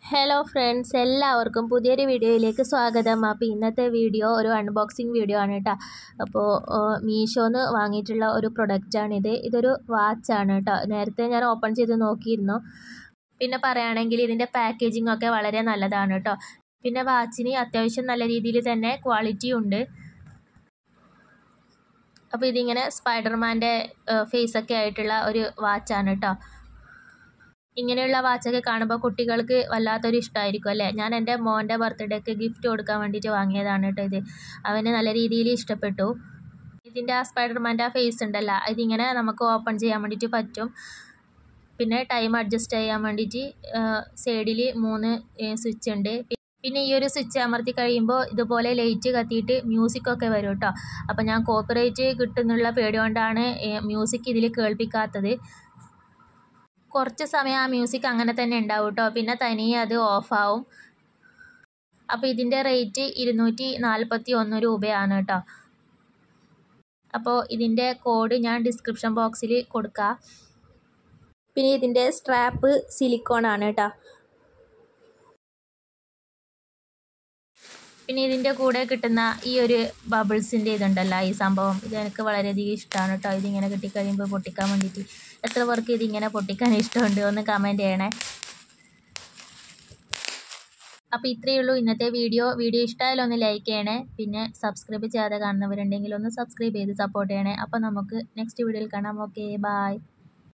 Hello friends, എല്ലാവർക്കും പുതിയൊരു വീഡിയോയിലേക്ക് സ്വാഗതം. അപ്പോൾ ഇന്നത്തെ വീഡിയോ ഒരു അൺബോക്സിങ് വീഡിയോ ആണ് കേട്ടോ. അപ്പോൾ മീഷോന്ന് വാങ്ങിയിട്ടുള്ള ഒരു പ്രൊഡക്റ്റാണിത്. ഇതൊരു വാച്ചാണ് കേട്ടോ. നേരത്തെ ഞാൻ ഓപ്പൺ ചെയ്ത് നോക്കിയിരുന്നു. പിന്നെ പറയുകയാണെങ്കിൽ ഇതിൻ്റെ പാക്കേജിംഗ് ഒക്കെ വളരെ നല്ലതാണ് കേട്ടോ. പിന്നെ വാച്ചിന് അത്യാവശ്യം നല്ല രീതിയിൽ തന്നെ ക്വാളിറ്റി ഉണ്ട്. അപ്പോൾ ഇതിങ്ങനെ സ്പൈഡർമാൻ്റെ ഫേസൊക്കെ ആയിട്ടുള്ള ഒരു വാച്ചാണ് കേട്ടോ. ഇങ്ങനെയുള്ള വാച്ചൊക്കെ കാണുമ്പോൾ കുട്ടികൾക്ക് വല്ലാത്തൊരു ഇഷ്ടമായിരിക്കും അല്ലേ. ഞാൻ എൻ്റെ മോൻ്റെ ബർത്ത്ഡേക്ക് ഗിഫ്റ്റ് കൊടുക്കാൻ വേണ്ടിയിട്ട് വാങ്ങിയതാണ് കേട്ടോ ഇത്. അവന് നല്ല രീതിയിൽ ഇഷ്ടപ്പെട്ടു. ഇതിൻ്റെ ആ സ്പൈഡർമാൻ്റെ ആ ഫേസ് ഉണ്ടല്ലോ, ഇതിങ്ങനെ നമുക്ക് ഓപ്പൺ ചെയ്യാൻ വേണ്ടിയിട്ട് പറ്റും. പിന്നെ ടൈം അഡ്ജസ്റ്റ് ചെയ്യാൻ വേണ്ടിയിട്ട് സൈഡിൽ 3 സ്വിച്ച് ഉണ്ട്. പിന്നെ ഈ ഒരു സ്വിച്ച് അമർത്തി കഴിയുമ്പോൾ ഇതുപോലെ ലൈറ്റ് കത്തിയിട്ട് മ്യൂസിക്കൊക്കെ വരും കേട്ടോ. അപ്പോൾ ഞാൻ കോപ്പിറൈറ്റ് കിട്ടുന്നുള്ള പേടി കൊണ്ടാണ് മ്യൂസിക് ഇതിൽ കേൾപ്പിക്കാത്തത്. കുറച്ച് സമയം ആ മ്യൂസിക് അങ്ങനെ തന്നെ ഉണ്ടാവും കേട്ടോ. പിന്നെ തനിയെ അത് ഓഫാവും. അപ്പോൾ ഇതിൻ്റെ റേറ്റ് 241 രൂപയാണ് കേട്ടോ. അപ്പോൾ ഇതിൻ്റെ കോഡ് ഞാൻ ഡിസ്ക്രിപ്ഷൻ ബോക്സിൽ കൊടുക്കാം. പിന്നെ ഇതിൻ്റെ സ്ട്രാപ്പ് സിലിക്കോൺ ആണ് കേട്ടോ. പിന്നെ ഇതിൻ്റെ കൂടെ കിട്ടുന്ന ഈ ഒരു ബബിൾസിൻ്റെ ഇതുണ്ടല്ലോ, ഈ സംഭവം, ഇത് എനിക്ക് വളരെയധികം ഇഷ്ടമാണ് കേട്ടോ. ഇതിങ്ങനെ കിട്ടിക്കഴിയുമ്പോൾ പൊട്ടിക്കാൻ വേണ്ടിയിട്ട്. എത്ര പേർക്ക് ഇതിങ്ങനെ പൊട്ടിക്കാൻ ഇഷ്ടമുണ്ട് ഒന്ന് കമൻറ്റ് ചെയ്യണേ. അപ്പോൾ ഇത്രയേ ഉള്ളൂ ഇന്നത്തെ വീഡിയോ. ഇഷ്ടമായാലും ഒന്ന് ലൈക്ക് ചെയ്യണേ. പിന്നെ സബ്സ്ക്രൈബ് ചെയ്യാതെ കാണുന്നവരുണ്ടെങ്കിൽ ഒന്ന് സബ്സ്ക്രൈബ് ചെയ്ത് സപ്പോർട്ട് ചെയ്യണേ. അപ്പോൾ നമുക്ക് നെക്സ്റ്റ് വീഡിയോയിൽ കാണാം. Okay, by.